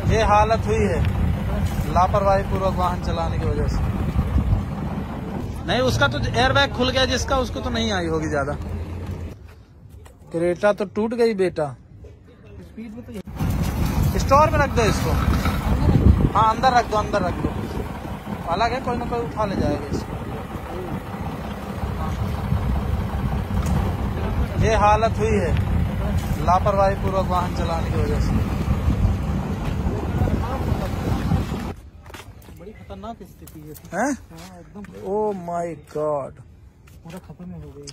ये हालत हुई है लापरवाही पूर्वक वाहन चलाने की वजह से। नहीं, उसका तो एयरबैग खुल गया जिसका, उसको तो नहीं आई होगी ज्यादा। क्रेटा तो टूट गई बेटा। स्पीड में तो स्टोर में रख दो इसको। हाँ, अंदर रख दो, अंदर रख दो। अलग है, कोई ना कोई उठा ले जाएगा इसको। ये हालत हुई है लापरवाही पूर्वक वाहन चलाने की वजह से। बड़ी खतरनाक स्थिति है। एकदम। ओह माय गॉड, पूरा खत्म हो गई।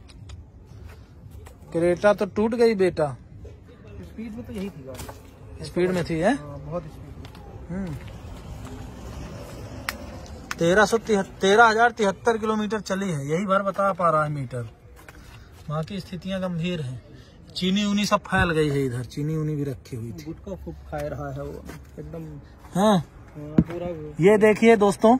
क्रेटा तो टूट गई बेटा। स्पीड में तो यही थी गाड़ी। स्पीड में थी है? बहुत स्पीड। 13,073 किलोमीटर चली है, यही भर बता पा रहा है मीटर। बाकी स्थितियां गंभीर हैं। चीनी उनी सब फैल गई है इधर, चीनी उनी भी रखी हुई थी। गुटखा खूब खा रहा है वो एकदम। हाँ, पूरा। ये देखिए दोस्तों,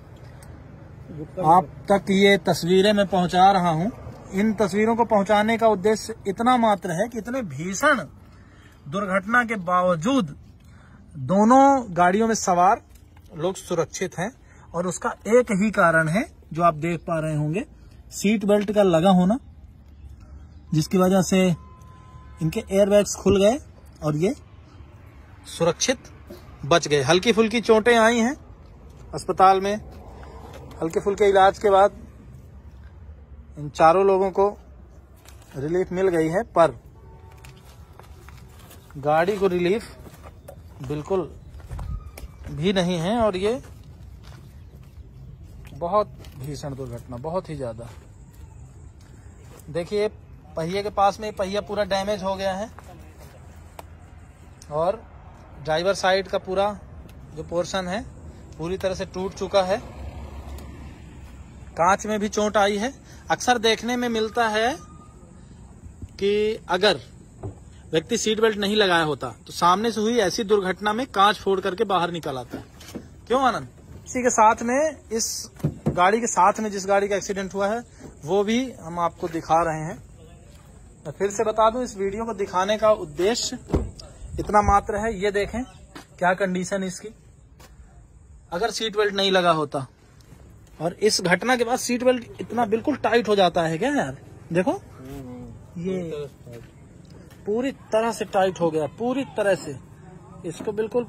आप तक ये तस्वीरें मैं पहुंचा रहा हूं। इन तस्वीरों को पहुंचाने का उद्देश्य इतना मात्र है कि इतने भीषण दुर्घटना के बावजूद दोनों गाड़ियों में सवार लोग सुरक्षित हैं, और उसका एक ही कारण है जो आप देख पा रहे होंगे, सीट बेल्ट का लगा होना, जिसकी वजह से इनके एयरबैग्स खुल गए और ये सुरक्षित बच गए। हल्की फुल्की चोटें आई हैं अस्पताल में, हल्के फुल्के इलाज के बाद इन चारों लोगों को रिलीफ मिल गई है, पर गाड़ी को रिलीफ बिल्कुल भी नहीं है। और ये बहुत भीषण दुर्घटना, बहुत ही ज्यादा। देखिए, पहिए के पास में पहिया पूरा डैमेज हो गया है, और ड्राइवर साइड का पूरा जो पोर्शन है पूरी तरह से टूट चुका है। कांच में भी चोट आई है। अक्सर देखने में मिलता है कि अगर व्यक्ति सीट बेल्ट नहीं लगाया होता तो सामने से हुई ऐसी दुर्घटना में कांच फोड़ करके बाहर निकल आता है। क्यों आनंद? इसी के साथ में, इस गाड़ी के साथ में जिस गाड़ी का एक्सीडेंट हुआ है वो भी हम आपको दिखा रहे हैं। मैं फिर से बता दूं, इस वीडियो को दिखाने का उद्देश्य इतना मात्र है। ये देखें क्या कंडीशन इसकी। अगर सीट बेल्ट नहीं लगा होता, और इस घटना के बाद सीट बेल्ट इतना बिल्कुल टाइट हो जाता है क्या यार? देखो, ये पूरी तरह से टाइट हो गया, पूरी तरह से। इसको बिल्कुल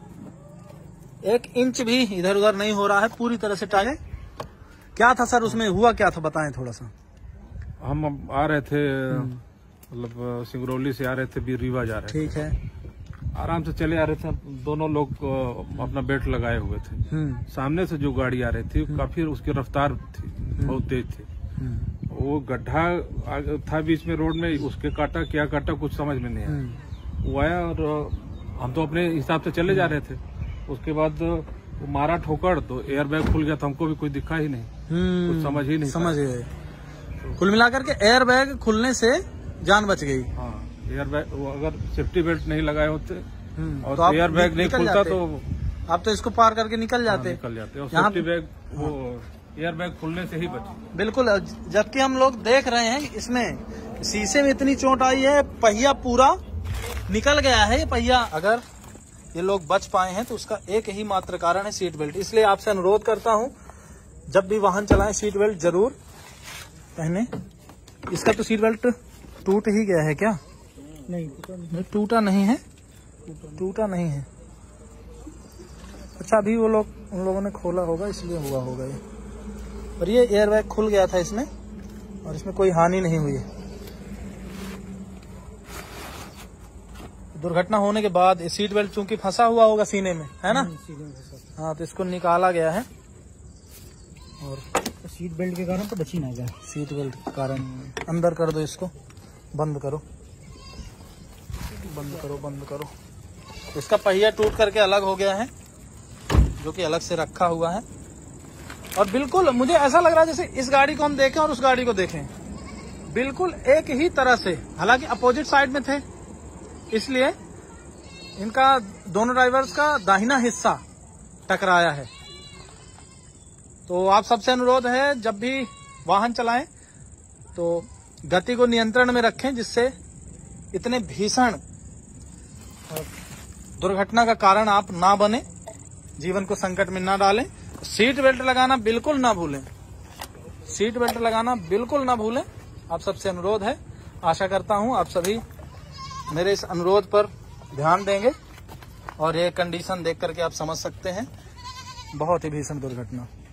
1 इंच भी इधर उधर नहीं हो रहा है, पूरी तरह से टाइट। क्या था सर, उसमें हुआ क्या था, बताएं थोड़ा सा। हम आ रहे थे, मतलब सिंगरौली से आ रहे थे, भी रीवा जा रहे थे। ठीक है। आराम से चले आ रहे थे, दोनों लोग अपना बेल्ट लगाए हुए थे। सामने से जो गाड़ी आ रही थी काफी, उसकी रफ्तार थी बहुत तेज थी। वो गड्ढा था बीच में रोड में, उसके काटा क्या काटा कुछ समझ में नहीं आया। वो आया और हम तो अपने हिसाब से चले जा रहे थे। उसके बाद वो मारा ठोकर तो एयरबैग खुल गया, तो हमको भी कोई दिखा ही नहीं, कुछ समझ ही नहीं। समझ गए। कुल मिलाकर के एयरबैग खुलने से जान बच गई। हाँ, एयरबैग, वो अगर सेफ्टी बेल्ट नहीं लगाए होते और तो एयरबैग नहीं खुलता तो आप तो इसको पार करके निकल जाते। और सेफ्टी बैग, वो एयरबैग खुलने से ही बचे। बिल्कुल। जबकि हम लोग देख रहे हैं इसमें शीशे में इतनी चोट आई है, पहिया पूरा निकल गया है। ये पहिया, अगर ये लोग बच पाए हैं तो उसका एक ही मात्र कारण है सीट बेल्ट। इसलिए आपसे अनुरोध करता हूं, जब भी वाहन चलाएं सीट बेल्ट जरूर पहने। इसका तो सीट बेल्ट टूट ही गया है क्या? नहीं, टूटा नहीं है, टूटा नहीं है। अच्छा, अभी वो लोग, उन लोगों ने खोला होगा इसलिए हुआ होगा ये। और ये एयरबैग खुल गया था इसमें, और इसमें कोई हानि नहीं हुई है। दुर्घटना होने के बाद सीट बेल्ट चूंकि फंसा हुआ होगा सीने में, है ना? हाँ, तो इसको निकाला गया है, और सीट बेल्ट के कारण तो बची ना गया। सीट बेल्ट के कारण अंदर कर दो इसको, बंद करो, बंद करो, बंद करो। इसका पहिया टूट करके अलग हो गया है, जो कि अलग से रखा हुआ है। और बिल्कुल मुझे ऐसा लग रहा है जैसे इस गाड़ी को हम देखें और उस गाड़ी को देखें, बिल्कुल एक ही तरह से। हालांकि अपोजिट साइड में थे, इसलिए इनका, दोनों ड्राइवर्स का दाहिना हिस्सा टकराया है। तो आप सबसे अनुरोध है, जब भी वाहन चलाएं तो गति को नियंत्रण में रखें, जिससे इतने भीषण दुर्घटना का कारण आप ना बने, जीवन को संकट में ना डालें। सीट बेल्ट लगाना बिल्कुल ना भूलें, सीट बेल्ट लगाना बिल्कुल ना भूलें। आप सबसे अनुरोध है, आशा करता हूं आप सभी मेरे इस अनुरोध पर ध्यान देंगे और ये कंडीशन देख करके आप समझ सकते हैं, बहुत ही भीषण दुर्घटना।